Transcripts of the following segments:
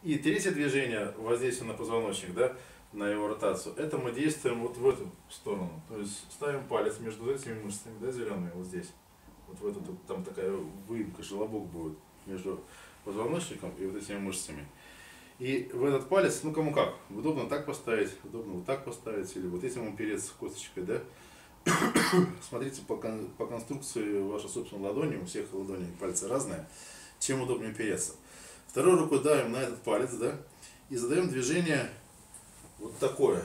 И третье движение, воздействие на позвоночник, да, на его ротацию, это мы действуем вот в эту сторону. То есть ставим палец между этими мышцами, да, зеленые, вот здесь. Вот в эту, там такая выемка, желобок будет между позвоночником и вот этими мышцами. И в этот палец, ну кому как, удобно так поставить, удобно вот так поставить, или вот этим упереться косточкой, да. Смотрите по конструкции вашей собственной ладони, у всех ладоней пальцы разные, чем удобнее упереться. Второй рукой давим на этот палец, да, и задаем движение вот такое.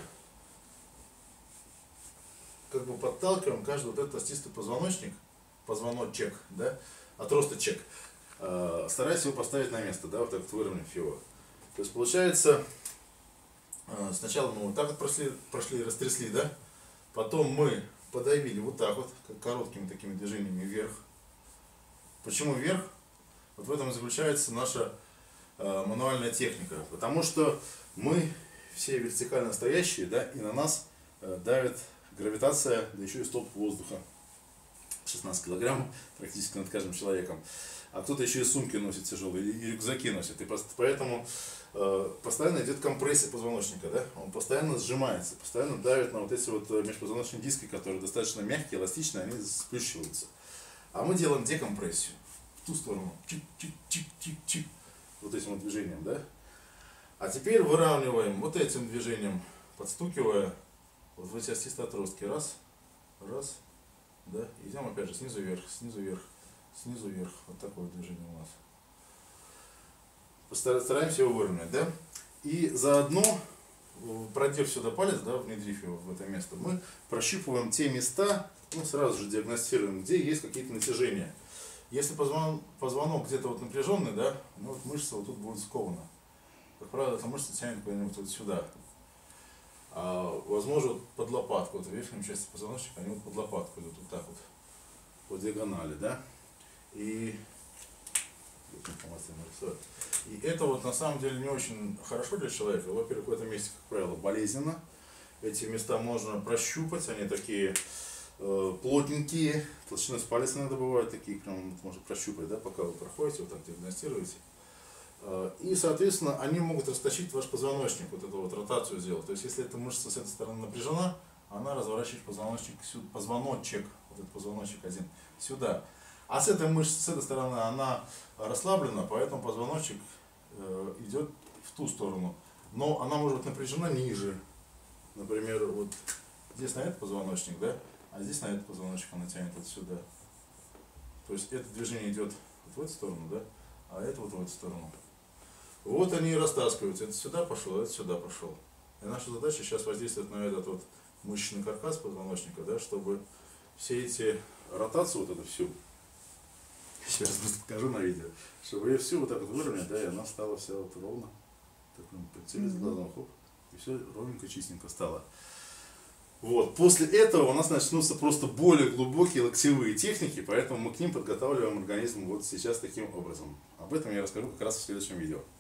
Как бы подталкиваем каждый вот этот остистый позвоночник, позвоночек, да, отросточек, стараясь его поставить на место, да, вот так вот выровняв его. То есть получается, сначала мы вот так вот прошли, растрясли, да, потом мы подавили вот так вот, короткими такими движениями вверх. Почему вверх? Вот в этом и заключается наша мануальная техника. Потому что мы все вертикально стоящие, да, и на нас давит гравитация, да еще и столб воздуха. 16 килограмм практически над каждым человеком. А кто-то еще и сумки носит тяжелые, и рюкзаки носит. И поэтому постоянно идет компрессия позвоночника, да? Он постоянно сжимается, постоянно давит на вот эти вот межпозвоночные диски, которые достаточно мягкие, эластичные, они сплющиваются. А мы делаем декомпрессию в ту сторону, чик-чик-чик-чик-чик, вот этим вот движением, да? А теперь выравниваем вот этим движением, подстукивая вот в эти остистые отростки. Раз, раз, да? Идем опять же снизу вверх, снизу вверх, снизу вверх. Вот такое движение у нас. Стараемся его выровнять, да? И заодно, продев сюда палец, да, внедрив его в это место, мы прощупываем те места, ну, сразу же диагностируем, где есть какие-то натяжения. Если позвонок где-то вот напряженный, да, ну, вот мышца вот тут будет скована. Как правило, эта мышца тянет куда-нибудь вот сюда. А, возможно, вот под лопатку, вот в верхней части позвоночника, они вот под лопатку идут вот так вот, по диагонали, да? И это вот на самом деле не очень хорошо для человека. Во-первых, в этом месте, как правило, болезненно. Эти места можно прощупать, они такие плотненькие, толщиной с палец иногда бывают такие, прям можно прощупать, да, пока вы проходите, вот так диагностируете. И, соответственно, они могут растащить ваш позвоночник, вот эту вот ротацию сделать. То есть, если эта мышца с этой стороны напряжена, она разворачивает позвоночник сюда, позвоночек, вот этот позвоночек один, сюда. А с этой мышцы, с этой стороны, она расслаблена, поэтому позвоночник идет в ту сторону. Но она может быть напряжена ниже. Например, вот здесь на этот позвоночник, да, а здесь на этот позвоночник она тянет вот сюда. То есть это движение идет вот в эту сторону, да, а это вот в эту сторону. Вот они и растаскиваются. Это сюда пошел, это сюда пошел. И наша задача сейчас воздействовать на этот вот мышечный каркас позвоночника, да, чтобы все эти ротацию вот эту всю, сейчас просто покажу на видео, чтобы ее всю вот так вот выровнять, да, и она стала вся вот ровно, так прицелить глазом, хоп, и все ровненько, чистенько стало. Вот. После этого у нас начнутся просто более глубокие локтевые техники, поэтому мы к ним подготавливаем организм вот сейчас таким образом. Об этом я расскажу как раз в следующем видео.